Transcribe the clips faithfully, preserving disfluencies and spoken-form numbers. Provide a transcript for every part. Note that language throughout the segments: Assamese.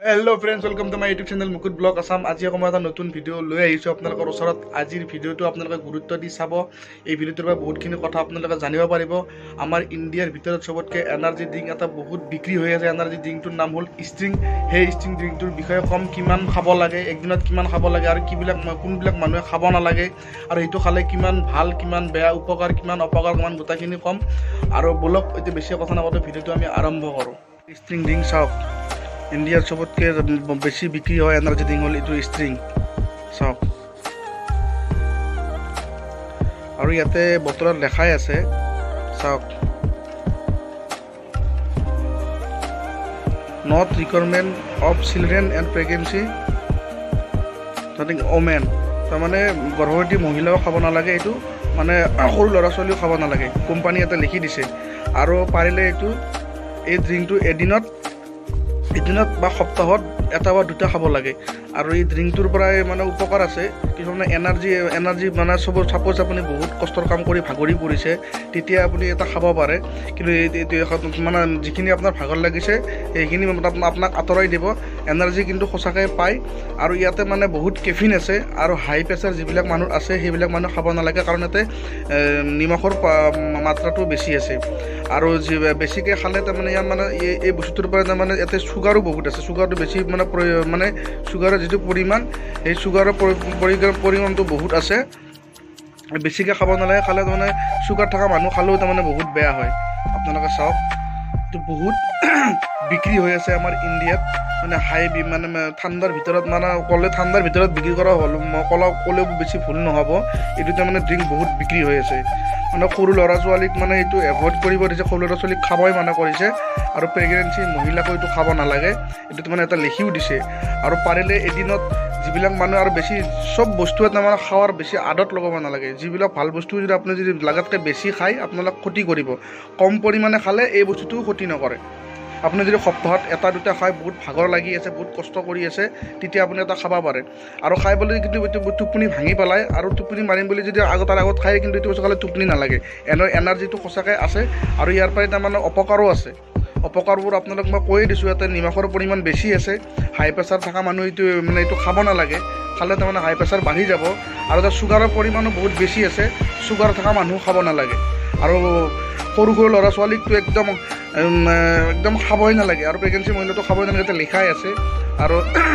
Hello friends, welcome to my YouTube channel Mukut Blog Assam. আজি আকৌ মই এটা নতুন ভিডিঅ' লৈ আহিছোঁ আপোনালোকৰ ওচৰত। আজিৰ ভিডিঅ'টো আপোনালোকে গুৰুত্ব দি চাব। এই ভিডিঅ'টোৰ পৰা বহুতখিনি কথা আপোনালোকে জানিব পাৰিব। আমাৰ ইণ্ডিয়াৰ ভিতৰত চবতকৈ এনাৰ্জি ড্ৰিংক এটা বহুত বিক্ৰী হৈ আছে। এনাৰ্জি ড্ৰিংকটোৰ নাম হ'ল ষ্ট্ৰিং। সেই ষ্ট্ৰিং ড্ৰিংকটোৰ বিষয়ে কম, কিমান খাব লাগে, একদিনত কিমান খাব লাগে আৰু কিবিলাক কোনবিলাক মানুহে খাব নালাগে আৰু সেইটো খালে কিমান ভাল, কিমান বেয়া, উপকাৰ কিমান, অপকাৰ কিমান, গোটেইখিনি কম। আৰু বলক এতিয়া বেছি কথা নকওঁতে ভিডিঅ'টো আমি আৰম্ভ কৰোঁ। ষ্ট্ৰিং ড্ৰিংক চাওক, ইণ্ডিয়াৰ চবতকৈ বেছি বিক্ৰী হয় এনাৰ্জি ড্ৰিংক হ'ল এইটো ষ্ট্ৰিং। চাওক, আৰু ইয়াতে বটলত লেখাই আছে, চাওক, not requirement of children and pregnancy nothing women. তাৰমানে গৰ্ভৱতী মহিলাও খাব নালাগে, এইটো মানে সৰু ল'ৰা ছোৱালীও খাব নালাগে, কোম্পানী এটা লিখি দিছে। আৰু পাৰিলে এইটো এই ড্ৰিংকটো এদিনত এদিনত বা সপ্তাহত এটা বা দুটা খাব লাগে। আৰু এই ড্ৰিংকটোৰ পৰাই মানে উপকাৰ আছে কিছুমানে, এনাৰ্জি এনাৰ্জি মানে চব। চাপ'জ আপুনি বহুত কষ্টৰ কাম কৰি ভাগৰি পৰিছে, তেতিয়া আপুনি এটা খাব পাৰে। কিন্তু মানে যিখিনি আপোনাৰ ভাগৰ লাগিছে সেইখিনি আপোনাক আঁতৰাই দিব। এনাৰ্জি কিন্তু সঁচাকৈ পায়। আৰু ইয়াতে মানে বহুত কেফিন আছে, আৰু হাই প্ৰেছাৰ যিবিলাক মানুহ আছে সেইবিলাক মানুহ খাব নালাগে, কাৰণ ইয়াতে নিমখৰ মাত্ৰাটো বেছি আছে। আৰু যি বেছিকৈ খালে তাৰমানে ইয়াৰ মানে এই বস্তুটোৰ পৰা তাৰমানে ইয়াতে চুগাৰো বহুত আছে। চুগাৰটো বেছি মানে মানে চুগাৰৰ যিটো পৰিমাণ, সেই চুগাৰৰ পৰিমাণটো বহুত আছে। বেছিকৈ খাব নালাগে, খালে তাৰমানে চুগাৰ থকা মানুহ খালেও তাৰমানে বহুত বেয়া হয়। আপোনালোকে চাওক, এইটো বহুত বিক্ৰী হৈ আছে আমাৰ ইণ্ডিয়াত। মানে হাই মানে ঠাণ্ডাৰ ভিতৰত মানে ক'লে ঠাণ্ডাৰ ভিতৰত বিক্ৰী কৰা হ'ল, মই ক'লা ক'লেও বেছি ভুল নহ'ব। এইটো তাৰমানে ড্ৰিংক বহুত বিক্ৰী হৈ আছে। মানে সৰু ল'ৰা ছোৱালীক মানে এইটো এভইড কৰিব দিছে, সৰু ল'ৰা ছোৱালীক খাবই মানা কৰিছে। আৰু প্ৰেগনেঞ্চি মহিলাকো এইটো খাব নালাগে, এইটো মানে এটা লিখিও দিছে। আৰু পাৰিলে এদিনত যিবিলাক মানুহ আৰু বেছি চব বস্তুৱে তাৰমানে খোৱাৰ বেছি আদত লগাব নালাগে। যিবিলাক ভাল বস্তু যদি আপুনি যদি লাগাতকৈ বেছি খায় আপোনালোক ক্ষতি কৰিব। কম পৰিমাণে খালে এই বস্তুটোও ক্ষতি নকৰে। আপুনি যদি সপ্তাহত এটা দুটা খাই বহুত ভাগৰ লাগি আছে, বহুত কষ্ট কৰি আছে, তেতিয়া আপুনি এটা খাব পাৰে। আৰু খাই বুলি কিন্তু এইটো টোপনি ভাঙি পেলাই, আৰু টোপনি মাৰিম বুলি যদি আগত তাৰ আগত খায় কিন্তু এইটো বস্তু খালে টোপনি নালাগে। এনে এনাৰ্জিটো সঁচাকৈ আছে, আৰু ইয়াৰ পৰাই তাৰমানে অপকাৰো আছে। অপকাৰবোৰ আপোনালোক মই কৈয়ে দিছোঁ। ইয়াতে নিমখৰ পৰিমাণ বেছি আছে, হাই প্ৰেছাৰ থকা মানুহ এইটো মানে এইটো খাব নালাগে, খালে তাৰমানে হাই প্ৰেছাৰ বাঢ়ি যাব। আৰু তাত চুগাৰৰ পৰিমাণো বহুত বেছি আছে, চুগাৰ থকা মানুহ খাব নালাগে। আৰু সৰু সৰু ল'ৰা ছোৱালীকতো একদম একদম খাবই নালাগে, আৰু প্ৰেগনেঞ্চি মহিলাটো খাবই নালাগে, তাতে লিখাই আছে। আৰু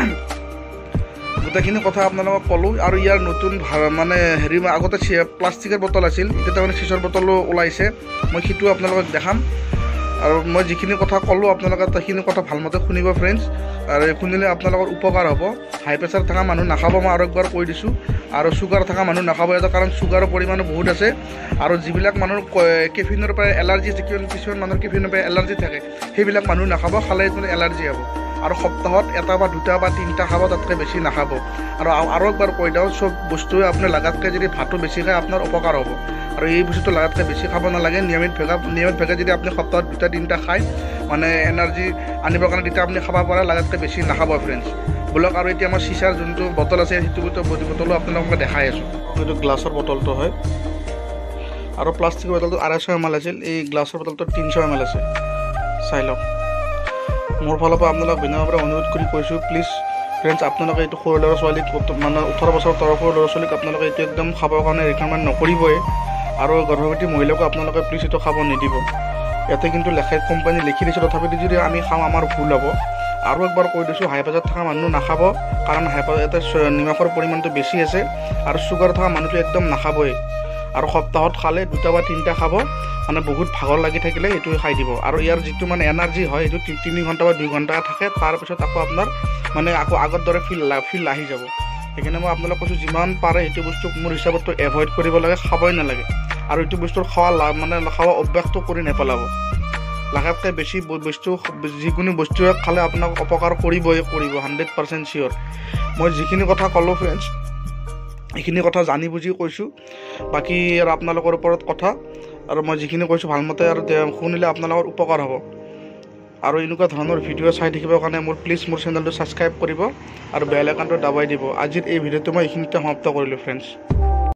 গোটেইখিনি কথা আপোনালোকক ক'লোঁ। আৰু ইয়াৰ নতুন মানে হেৰি, আগতে প্লাষ্টিকৰ বটল আছিল, এতিয়া তাৰমানে চিচৰ বটলো ওলাইছে, মই সেইটো আপোনালোকক দেখাম। আৰু মই যিখিনি কথা ক'লোঁ আপোনালোকে সেইখিনি কথা ভালমতে শুনিব ফ্ৰেণ্ডছ, আৰু শুনিলে আপোনালোকৰ উপকাৰ হ'ব। হাই প্ৰেছাৰ থকা মানুহ নাখাব, মই আৰু একবাৰ কৈ দিছোঁ। আৰু চুগাৰ থকা মানুহ নাখাব, এটা কাৰণ চুগাৰৰ পৰিমাণো বহুত আছে। আৰু যিবিলাক মানুহৰ কেফিনৰ পৰা এলাৰ্জি আছে, কিছুমান মানুহৰ কেফিনৰ পৰা এলাৰ্জি থাকে, সেইবিলাক মানুহ নাখাব, খালে মানে এলাৰ্জি হ'ব। আৰু সপ্তাহত এটা বা দুটা বা তিনিটা খাব, তাতকৈ বেছি নাখাব। আৰু আৰু একবাৰ কৈ দিওঁ, চব বস্তুৱে আপুনি লাগাতকৈ যদি ভাতটো বেছি খায় আপোনাৰ উপকাৰ হ'ব। আৰু এই বস্তুটো লাগাতকৈ বেছি খাব নালাগে। নিয়মিত ভেগা নিয়মিত ভেগা যদি আপুনি সপ্তাহত দুটা তিনিটা খায় মানে এনাৰ্জি আনিবৰ কাৰণে, তেতিয়া আপুনি খাব পাৰে, লাগাতকৈ বেছি নাখাব ফ্ৰেণ্ডছ। বলক, আৰু এতিয়া আমাৰ চিচাৰ যোনটো বটল আছে সেইটো বটলো আপোনালোকক মই দেখাই আছোঁ। এইটো গ্লাছৰ বটলটো হয়, আৰু প্লাষ্টিকৰ বটলটো আঢ়ৈশ এম এল আছিল, এই গ্লাছৰ বটলটো তিনিশ এম এল আছে। চাই লওক। মোৰ ফালৰ পৰা আপোনালোক বিনম্ৰভাৱে অনুৰোধ কৰি কৈছোঁ, প্লিজ ফ্ৰেণ্ডছ, আপোনালোকে এইটো সৰু ল'ৰা ছোৱালীক মানে ওঠৰ বছৰ তৰফৰ ল'ৰা ছোৱালীক আপোনালোকে এইটো একদম খাবৰ কাৰণে ৰিকমেণ্ড নকৰিবই। আৰু গৰ্ভৱতী মহিলাকো আপোনালোকে প্লিজ এইটো খাব নিদিব। ইয়াতে কিন্তু লেখা কোম্পানী লিখি দিছে, তথাপিতো যদি আমি খাওঁ আমাৰ ভুল হ'ব। আৰু একবাৰ কৈ দিছোঁ, হাই প্ৰেছাৰ থকা মানুহ নাখাব, কাৰণ হাই ইয়াতে নিমখৰ পৰিমাণটো বেছি আছে। আৰু চুগাৰ থকা মানুহটো একদম নাখাবই। আৰু সপ্তাহত খালে দুটা বা তিনিটা খাব, মানে বহুত ভাগৰ লাগি থাকিলে এইটোৱে খাই দিব। আৰু ইয়াৰ যিটো মানে এনাৰ্জি হয় সেইটো তিনি ঘণ্টা বা দুই ঘণ্টা থাকে, তাৰপিছত আকৌ আপোনাৰ মানে আকৌ আগৰ দৰে ফিল ফিল আহি যাব। সেইকাৰণে মই আপোনালোক কৈছোঁ, যিমান পাৰে সেইটো বস্তু মোৰ হিচাপতটো এভইড কৰিব লাগে, খাবই নালাগে। আৰু এইটো বস্তুৰ খোৱা লাভ মানে খোৱা অভ্যাসটো কৰি নেপেলাব। লাগাতকৈ বেছি বস্তু যিকোনো বস্তুৱে খালে আপোনাক অপকাৰ কৰিবই কৰিব, হাণ্ড্ৰেড পাৰ্চেণ্ট চিয়'ৰ। মই যিখিনি কথা ক'লোঁ ফ্ৰেণ্ডছ, এইখিনি কথা জানি বুজি কৈছোঁ। বাকী আৰু আপোনালোকৰ ওপৰত কথা, আৰু মই যিখিনি কৈছোঁ ভালমতে আৰু শুনিলে আপোনালোকৰ উপকাৰ হ'ব। আৰু এনেকুৱা ধৰণৰ ভিডিঅ' চাই থাকিবৰ কাৰণে মোৰ প্লিজ মোৰ চেনেলটো ছাবস্ক্ৰাইব কৰিব, আৰু বেল আইকনটো দাবাই দিব। আজিৰ এই ভিডিঅ'টো মই এইখিনিতে সমাপ্ত কৰিলোঁ ফ্ৰেণ্ডছ।